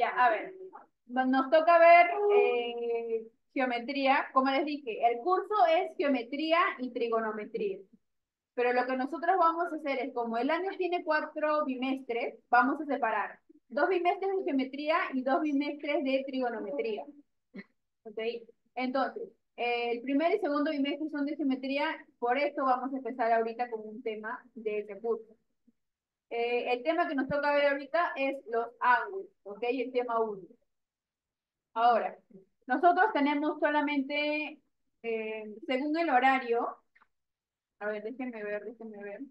Ya, a ver, nos toca ver geometría. Como les dije, el curso es geometría y trigonometría. Pero lo que nosotros vamos a hacer es, como el año tiene 4 bimestres, vamos a separar 2 bimestres de geometría y 2 bimestres de trigonometría. ¿Ok? Entonces, el primer y segundo bimestre son de geometría, por eso vamos a empezar ahorita con un tema de ese curso. El tema que nos toca ver ahorita es los ángulos, ¿ok? El tema 1. Ahora, nosotros tenemos solamente, según el horario, a ver, déjenme ver.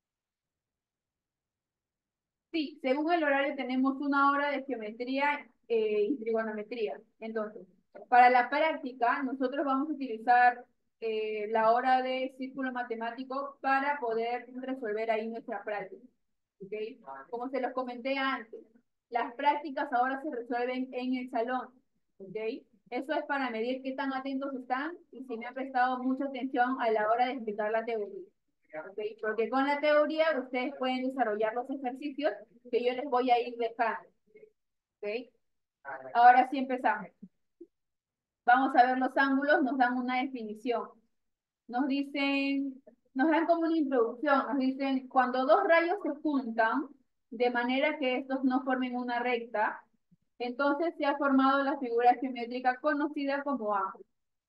Sí, según el horario tenemos 1 hora de geometría y trigonometría. Entonces, para la práctica, nosotros vamos a utilizar la hora de círculo matemático para poder resolver ahí nuestra práctica. ¿Ok? Como se los comenté antes, las prácticas ahora se resuelven en el salón. ¿Ok? Eso es para medir qué tan atentos están y si me han prestado mucha atención a la hora de explicar la teoría. ¿Okay? Porque con la teoría ustedes pueden desarrollar los ejercicios que yo les voy a ir dejando. ¿Okay? Ahora sí empezamos. Vamos a ver los ángulos, nos dan una definición. Nos dicen, nos dan como una introducción, nos dicen, cuando dos rayos se juntan, de manera que estos no formen una recta, entonces se ha formado la figura geométrica conocida como ángulo.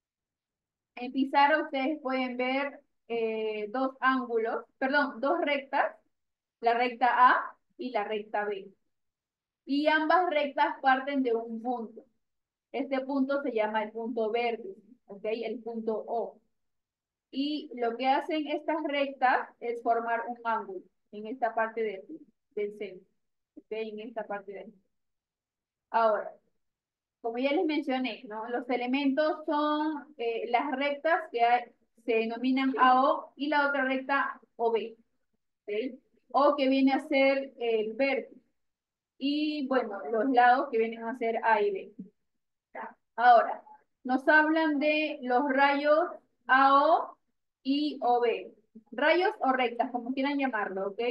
En pizarra ustedes pueden ver dos ángulos, perdón, dos rectas, la recta A y la recta B. Y ambas rectas parten de un punto. Este punto se llama el punto vértice, ¿ok? El punto O. Y lo que hacen estas rectas es formar un ángulo en esta parte del centro, ¿ok? En esta parte de aquí. Ahora, como ya les mencioné, ¿no? Los elementos son las rectas se denominan AO y la otra recta OB, ¿ok? O que viene a ser el vértice. Y bueno, los lados que vienen a ser A y B. Ahora, nos hablan de los rayos AO y OB. Rayos o rectas, como quieran llamarlo, ¿ok?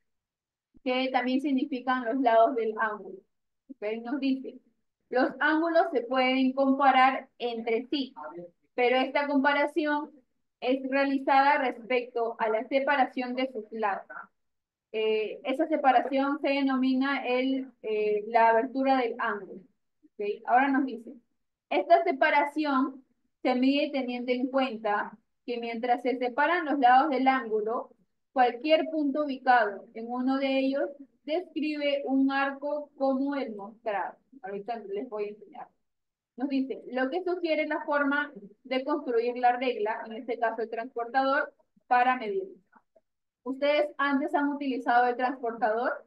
Que también significan los lados del ángulo. ¿Ok? Nos dice, los ángulos se pueden comparar entre sí, pero esta comparación es realizada respecto a la separación de sus lados. Esa separación se denomina la abertura del ángulo. ¿Okay? Ahora nos dice, esta separación se mide teniendo en cuenta que mientras se separan los lados del ángulo, cualquier punto ubicado en uno de ellos describe un arco como el mostrado. Ahorita les voy a enseñar. Nos dice, lo que sugiere la forma de construir la regla, en este caso el transportador, para medir. ¿Ustedes antes han utilizado el transportador?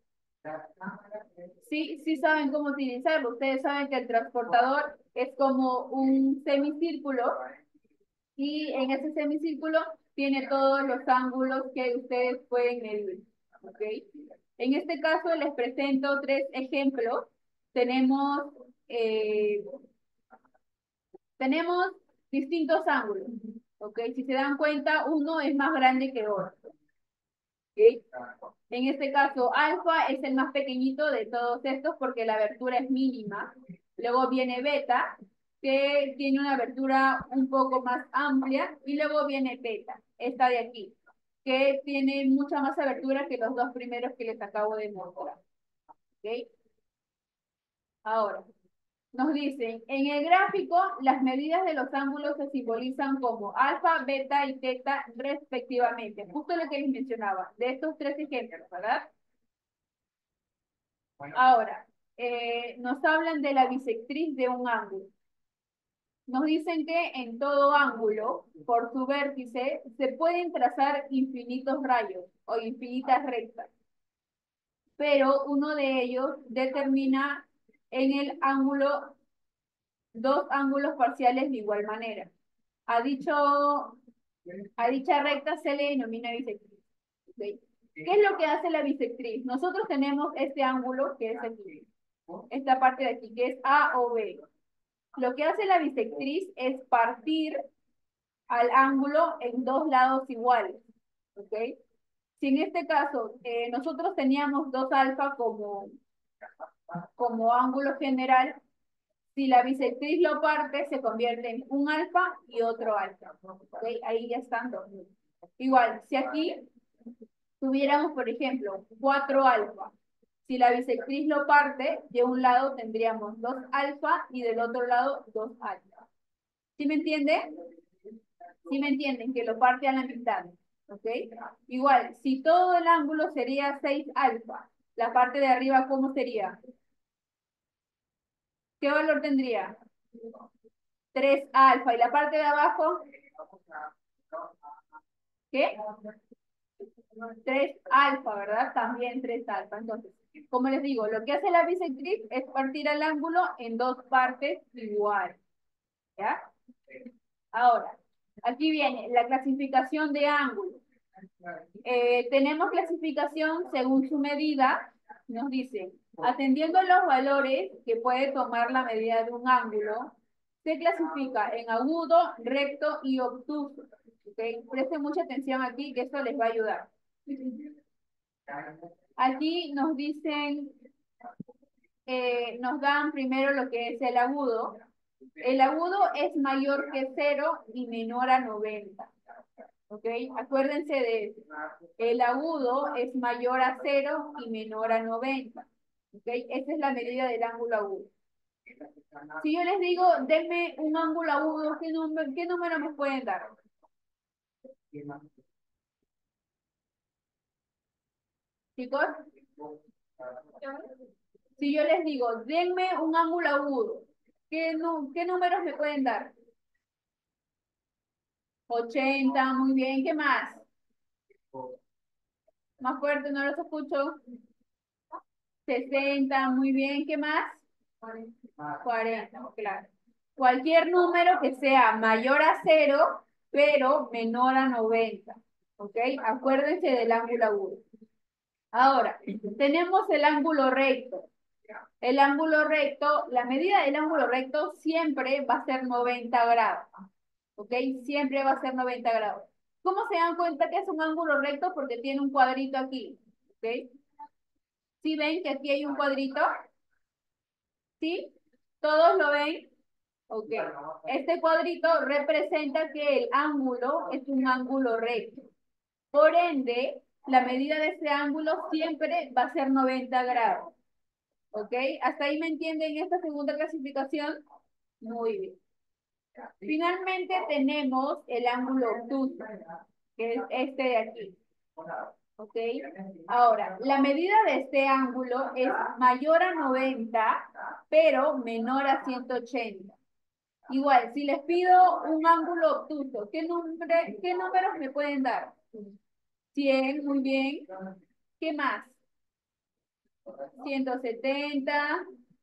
Sí, sí saben cómo utilizarlo. Ustedes saben que el transportador es como un semicírculo y en ese semicírculo tiene todos los ángulos que ustedes pueden medir. ¿Ok? En este caso les presento 3 ejemplos. Tenemos, eh, tenemos distintos ángulos. ¿Ok? Si se dan cuenta, uno es más grande que otro. ¿Ok? En este caso, alfa es el más pequeñito de todos estos porque la abertura es mínima. Luego viene beta, que tiene una abertura un poco más amplia. Y luego viene beta, esta de aquí, que tiene mucha más abertura que los dos primeros que les acabo de mostrar. ¿Ok? Ahora, nos dicen, en el gráfico, las medidas de los ángulos se simbolizan como alfa, beta y teta respectivamente. Justo lo que les mencionaba, de estos 3 ejemplos, ¿verdad? Ahora, nos hablan de la bisectriz de un ángulo. Nos dicen que en todo ángulo, por su vértice, se pueden trazar infinitos rayos o infinitas rectas, pero uno de ellos determina en el ángulo dos ángulos parciales de igual manera. A, dicho, a dicha recta se le denomina bisectriz. ¿Okay? ¿Qué es lo que hace la bisectriz? Nosotros tenemos este ángulo que es aquí, esta parte de aquí, que es A o B. Lo que hace la bisectriz es partir al ángulo en dos lados iguales. ¿Ok? Si en este caso nosotros teníamos 2 alfa como ángulo general. Si la bisectriz lo parte, se convierte en un alfa y otro alfa. ¿Okay? Ahí ya están dos. Igual, si aquí tuviéramos, por ejemplo, 4 alfa, si la bisectriz lo parte, de un lado tendríamos 2 alfa y del otro lado 2 alfa. ¿Sí me entiende? ¿Sí me entienden? Que lo parte a la mitad. ¿Ok? Igual, si todo el ángulo sería 6 alfa, la parte de arriba, ¿cómo sería? ¿Qué valor tendría? 3 alfa. ¿Y la parte de abajo? ¿Qué? 3 alfa, ¿verdad? También 3 alfa. Entonces, como les digo, lo que hace la bisectriz es partir el ángulo en dos partes iguales. ¿Ya? Ahora, aquí viene la clasificación de ángulos. Tenemos clasificación según su medida. Nos dice, atendiendo a los valores que puede tomar la medida de un ángulo, se clasifica en agudo, recto y obtuso. ¿Okay? Presten mucha atención aquí, que esto les va a ayudar. Aquí nos dicen, nos dan primero lo que es el agudo. El agudo es mayor que 0 y menor a 90. ¿Ok? Acuérdense de eso. El agudo es mayor a 0 y menor a 90. ¿Ok? Esa es la medida del ángulo agudo. Si yo les digo, denme un ángulo agudo, ¿qué número me pueden dar? Chicos, si yo les digo, denme un ángulo agudo, ¿qué números me pueden dar? 80, muy bien, ¿qué más? Más fuerte, no los escucho. 60, muy bien, ¿qué más? 40, claro. Cualquier número que sea mayor a 0, pero menor a 90. ¿Ok? Acuérdense del ángulo agudo. Ahora, tenemos el ángulo recto. El ángulo recto, la medida del ángulo recto siempre va a ser 90 grados. ¿Ok? Siempre va a ser 90 grados. ¿Cómo se dan cuenta que es un ángulo recto? Porque tiene un cuadrito aquí. ¿Ok? ¿Sí ven que aquí hay un cuadrito? ¿Sí? ¿Todos lo ven? Ok. Este cuadrito representa que el ángulo es un ángulo recto. Por ende, la medida de ese ángulo siempre va a ser 90 grados. ¿Ok? ¿Hasta ahí me entienden esta segunda clasificación? Muy bien. Finalmente tenemos el ángulo obtuso, que es este de aquí. ¿Ok? Ahora, la medida de este ángulo es mayor a 90, pero menor a 180. Igual, si les pido un ángulo obtuso, ¿qué números me pueden dar? 100, muy bien. ¿Qué más? 170.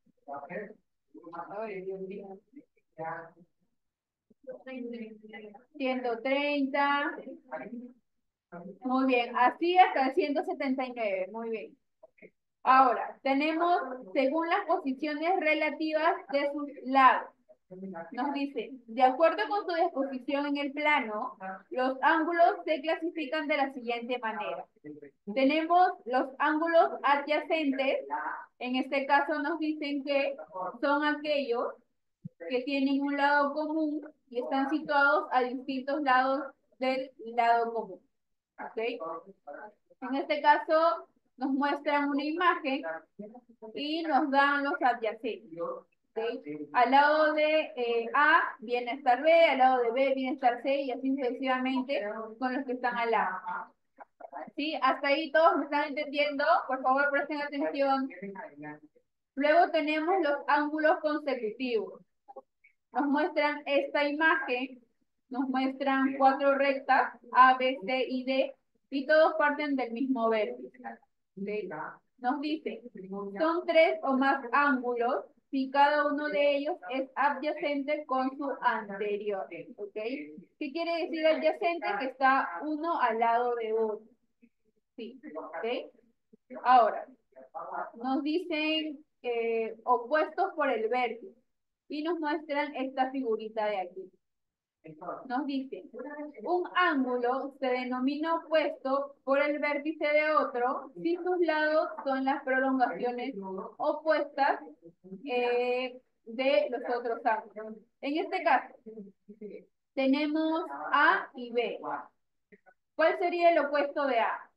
130. Muy bien, así hasta el 179. Muy bien. Ahora, tenemos según las posiciones relativas de sus lados. Nos dice, de acuerdo con su disposición en el plano, los ángulos se clasifican de la siguiente manera. Tenemos los ángulos adyacentes, en este caso nos dicen que son aquellos que tienen un lado común y están situados a distintos lados del lado común. ¿Ok? En este caso nos muestran una imagen y nos dan los adyacentes. ¿Okay? Al lado de A viene a estar B, al lado de B viene a estar C y así sucesivamente con los que están al lado. ¿Sí? Hasta ahí todos me están entendiendo. Por favor, presten atención. Luego tenemos los ángulos consecutivos. Nos muestran esta imagen, nos muestran 4 rectas, A, B, C y D, y todos parten del mismo vértice. ¿Okay? Nos dice, son 3 o más ángulos si cada uno de ellos es adyacente con su anterior. ¿Okay? ¿Qué quiere decir adyacente? Que está uno al lado de otro. Sí. ¿Okay? Ahora, nos dicen opuestos por el vértice y nos muestran esta figurita de aquí. Nos dice, un ángulo se denomina opuesto por el vértice de otro si sus lados son las prolongaciones opuestas de los otros ángulos. En este caso, tenemos A y B. ¿Cuál sería el opuesto de A?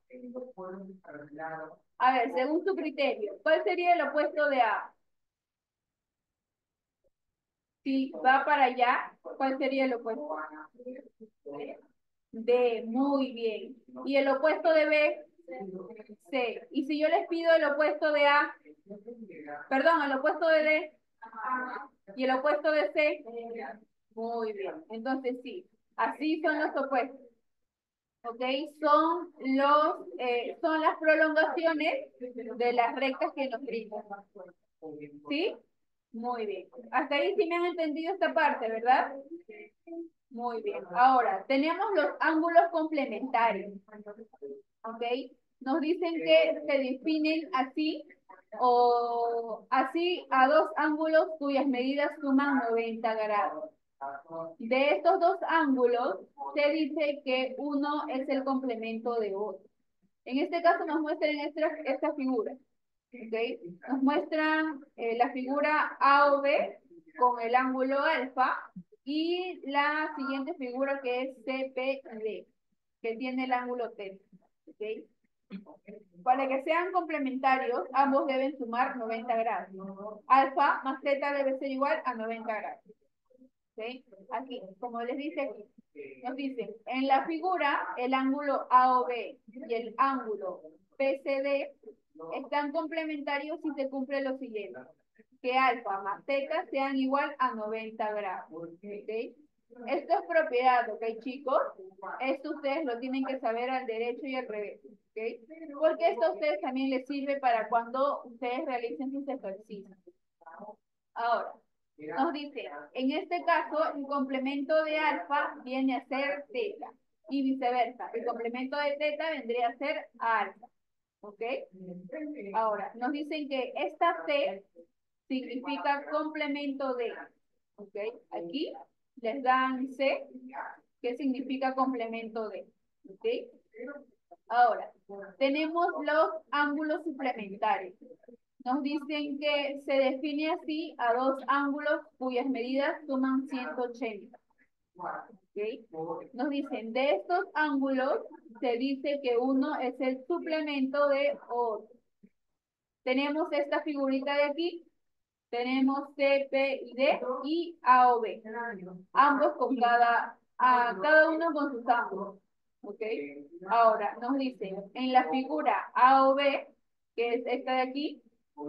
A ver, según tu criterio, ¿cuál sería el opuesto de A? Si va para allá, ¿cuál sería el opuesto? D, muy bien. ¿Y el opuesto de B? C. ¿Y si yo les pido el opuesto de A? Perdón, el opuesto de D. ¿Y el opuesto de C? Muy bien. Entonces sí, así son los opuestos. ¿Ok? Son las prolongaciones de las rectas que nos brindan. ¿Sí? Muy bien. Hasta ahí sí me han entendido esta parte, ¿verdad? Muy bien. Ahora, tenemos los ángulos complementarios. ¿Ok? Nos dicen que se definen así o así a dos ángulos cuyas medidas suman 90 grados. De estos dos ángulos se dice que uno es el complemento de otro. En este caso nos muestran esta figura. ¿Okay? Nos muestran la figura A o B con el ángulo alfa y la siguiente figura que es CPD, que tiene el ángulo θ. ¿Okay? Para que sean complementarios, ambos deben sumar 90 grados. Alfa más θ debe ser igual a 90 grados. ¿Okay? Aquí, como les dice aquí, nos dicen, en la figura, el ángulo AOB y el ángulo PCD están complementarios si se cumple lo siguiente, que alfa más θ sean igual a 90 grados. ¿Okay? Esto es propiedad, ¿ok, chicos? Esto ustedes lo tienen que saber al derecho y al revés. ¿Okay? Porque esto a ustedes también les sirve para cuando ustedes realicen sus ejercicios. Ahora, nos dice, en este caso, el complemento de alfa viene a ser teta y viceversa. El complemento de teta vendría a ser alfa. ¿Ok? Ahora, nos dicen que esta C significa complemento de. ¿Ok? Aquí les dan C, que significa complemento de. ¿Ok? Ahora, tenemos los ángulos suplementarios. Nos dicen que se define así a dos ángulos cuyas medidas suman 180. ¿Okay? Nos dicen, de estos ángulos se dice que uno es el suplemento de otro. Tenemos esta figurita de aquí, tenemos C, P y D y A o B. Ambos con cada uno con sus ángulos. ¿Ok? Ahora, nos dicen, en la figura A o B, que es esta de aquí,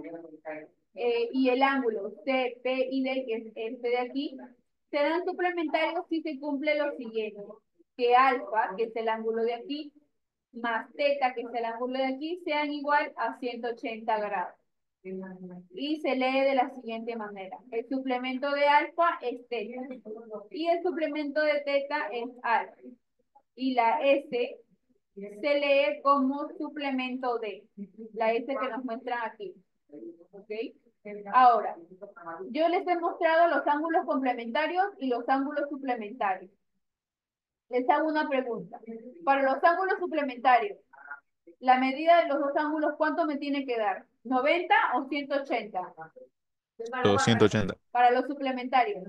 y el ángulo C, P y D, que es este de aquí, serán suplementarios si se cumple lo siguiente, que alfa, que es el ángulo de aquí, más teta, que es el ángulo de aquí, sean igual a 180 grados. Y se lee de la siguiente manera. El suplemento de alfa es teta y el suplemento de teta es alfa. Y la S se lee como suplemento de la S que nos muestran aquí. ¿Ok? Ahora, yo les he mostrado los ángulos complementarios y los ángulos suplementarios. Les hago una pregunta. Para los ángulos suplementarios, la medida de los dos ángulos, ¿cuánto me tiene que dar? ¿90 o 180? 180. Para los suplementarios.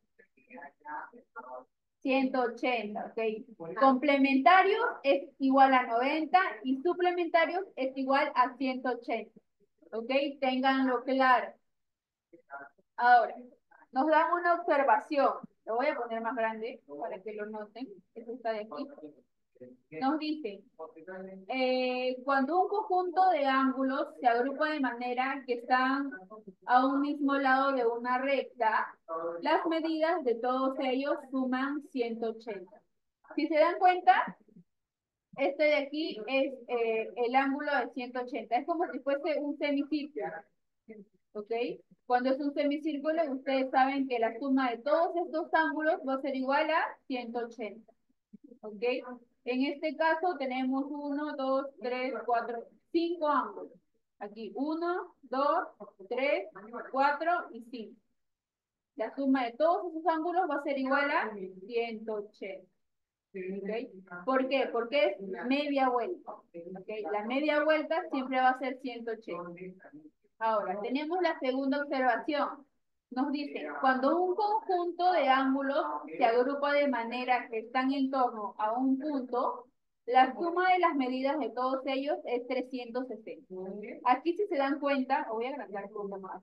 180, ¿ok? Complementarios es igual a 90 y suplementarios es igual a 180. ¿Ok? Ténganlo claro. Ahora, nos dan una observación. Lo voy a poner más grande para que lo noten. Esto está de aquí. Nos dice, cuando un conjunto de ángulos se agrupa de manera que están a un mismo lado de una recta, las medidas de todos ellos suman 180. Si se dan cuenta, este de aquí es el ángulo de 180. Es como si fuese un semicírculo. ¿Ok? Cuando es un semicírculo, ustedes saben que la suma de todos estos ángulos va a ser igual a 180. ¿Ok? En este caso tenemos 1, 2, 3, 4, 5 ángulos. Aquí 1, 2, 3, 4 y 5. La suma de todos esos ángulos va a ser igual a 180. ¿Okay? ¿Por qué? Porque es media vuelta. ¿Okay? La media vuelta siempre va a ser 180. Ahora, tenemos la segunda observación. Nos dice, cuando un conjunto de ángulos se agrupa de manera que están en torno a un punto, la suma de las medidas de todos ellos es 360. Aquí si se dan cuenta, voy a agrandar un poco más.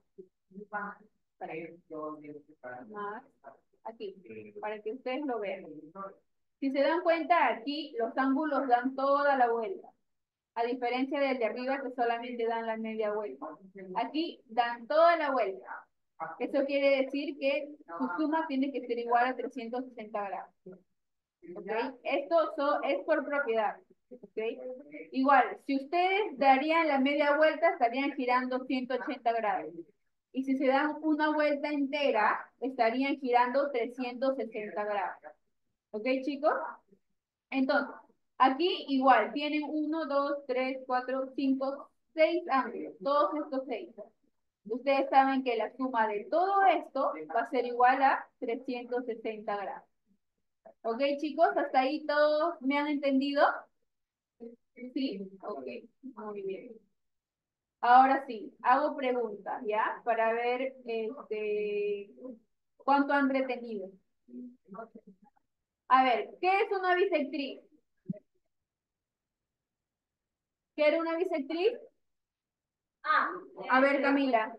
Más. Aquí, para que ustedes lo vean. Si se dan cuenta, aquí los ángulos dan toda la vuelta. A diferencia del de arriba que solamente dan la media vuelta. Aquí dan toda la vuelta. Eso quiere decir que su suma tiene que ser igual a 360 grados. ¿Okay? Esto es por propiedad. ¿Okay? Igual, si ustedes darían la media vuelta, estarían girando 180 grados. Y si se dan una vuelta entera, estarían girando 360 grados. ¿Ok, chicos? Entonces, aquí igual, tienen 1, 2, 3, 4, 5, 6 ángulos, todos estos 6. Ustedes saben que la suma de todo esto va a ser igual a 360 grados. ¿Ok, chicos? ¿Hasta ahí todos me han entendido? Sí, ok, muy bien. Ahora sí, hago preguntas, ¿ya? Para ver cuánto han retenido. A ver, ¿qué es una bisectriz? ¿Qué era una bisectriz? A ver, Camila.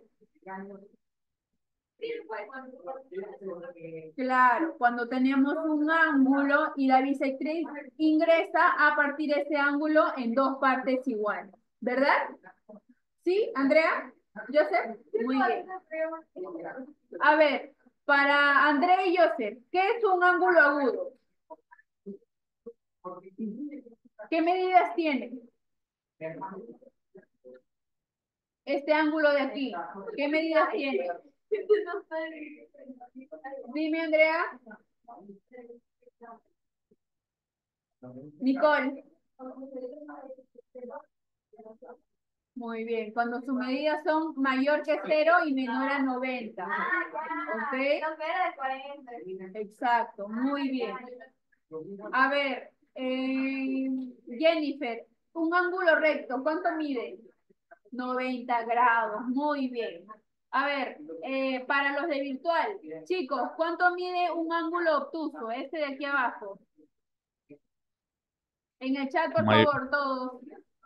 Claro, cuando tenemos un ángulo y la bisectriz ingresa a partir de ese ángulo en dos partes iguales, ¿verdad? ¿Sí, Andrea? ¿Joseph? Muy bien. A ver, para Andrea y Joseph, ¿qué es un ángulo agudo? ¿Qué medidas tiene? Este ángulo de aquí, ¿qué medidas tiene? Dime, Andrea. Nicole. Muy bien, cuando sus medidas son mayor que 0 y menor a 90. ¿Ok? Exacto, muy bien. A ver, Jennifer, un ángulo recto, ¿cuánto mide? 90 grados, muy bien. A ver, para los de virtual, chicos, ¿cuánto mide un ángulo obtuso? Este de aquí abajo. En el chat, por May- favor, todos.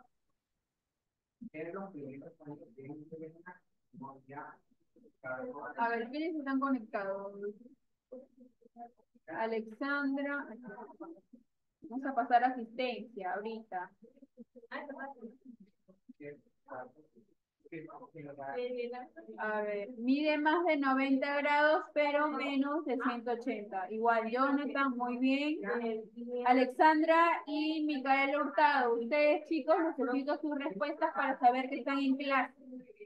A ver, ¿quiénes están conectados? Alexandra. Vamos a pasar asistencia ahorita. A ver, mide más de 90 grados, pero menos de 180. Igual, Jonathan, muy bien. Alexandra y Micaela Hurtado. Ustedes, chicos, necesito sus respuestas para saber que están en clase.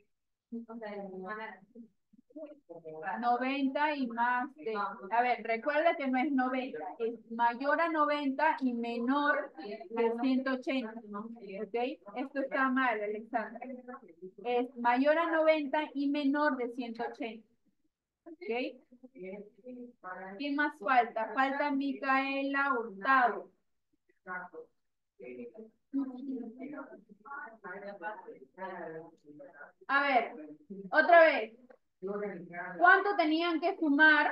90 y más de... A ver, recuerda que no es 90, es mayor a 90 y menor de 180. ¿Ok? Esto está mal, Alexandra. Es mayor a 90 y menor de 180. ¿Ok? ¿Quién más falta? Falta Micaela Hurtado. A ver, otra vez. ¿Cuánto tenían que sumar?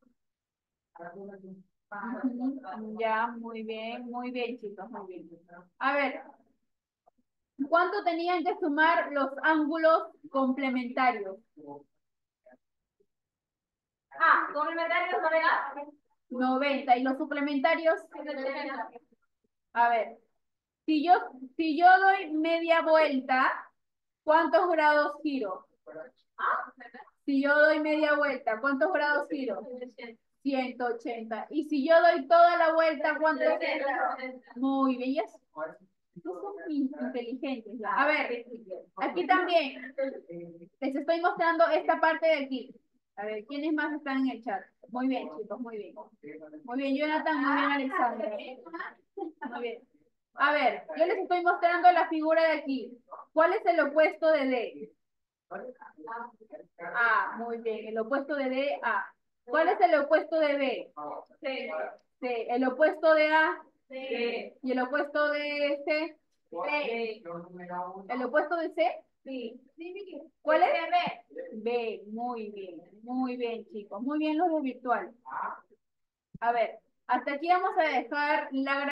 Ya, muy bien, chicos, muy bien. A ver, ¿cuánto tenían que sumar los ángulos complementarios? Complementarios 90. ¿Y los suplementarios? A ver, si yo doy media vuelta, ¿cuántos grados giro? Si yo doy media vuelta, ¿cuántos grados giro? 180. Y si yo doy toda la vuelta, ¿cuántos? Muy bien. Estos son inteligentes. A ver, aquí también les estoy mostrando esta parte de aquí. A ver, ¿quiénes más están en el chat? Muy bien, chicos, muy bien. Muy bien, Jonathan, muy bien, Alexandra. Muy bien. A ver, yo les estoy mostrando la figura de aquí. ¿Cuál es el opuesto de D? A, muy bien. El opuesto de D, A. ¿Cuál es el opuesto de B? C. C. ¿El opuesto de A? C. ¿Y el opuesto de C? C. ¿El opuesto de C? Sí. ¿Cuál es? B. B. Muy bien, chicos. Muy bien los de virtual. A ver, hasta aquí vamos a dejar la